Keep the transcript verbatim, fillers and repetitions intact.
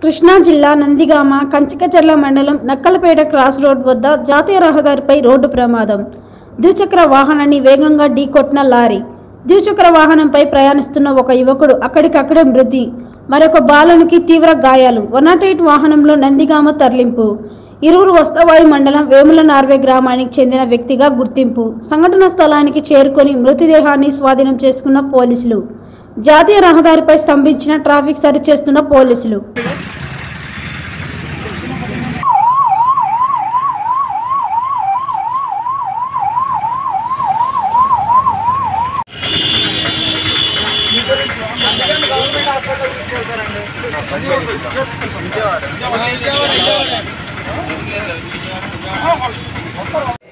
కృష్ణా జిల్లా నందిగామ కంచికచర్ల మండలం Nakkalapeta cross road వద్ద జాతీయ రహదారిపై రోడ్డు ప్రమాదం. ద్విచక్ర వాహనాన్ని వేగంగా ఢీకొట్టిన లారీ. ద్విచక్ర వాహనంపై ప్రయాణిస్తున్న ఒక యువకుడు అక్కడికక్కడే మృతి, మరొక బాలునికి తీవ్ర గాయాలు. వన్ నాట్ ఎయిట్ వాహనంలో నందిగామ తరలింపు. ఇరువురు వస్తవాయి మండలం వేముల నార్వే గ్రామానికి చెందిన వ్యక్తిగా గుర్తింపు. సంఘటన స్థలానికి చేరుకొని మృతదేహాన్ని స్వాధీనం చేసుకున్న పోలీసులు. జాతీయ రహదారిపై స్తంభించిన ట్రాఫిక్ సరిచేస్తున్న పోలీసులు. Government hospital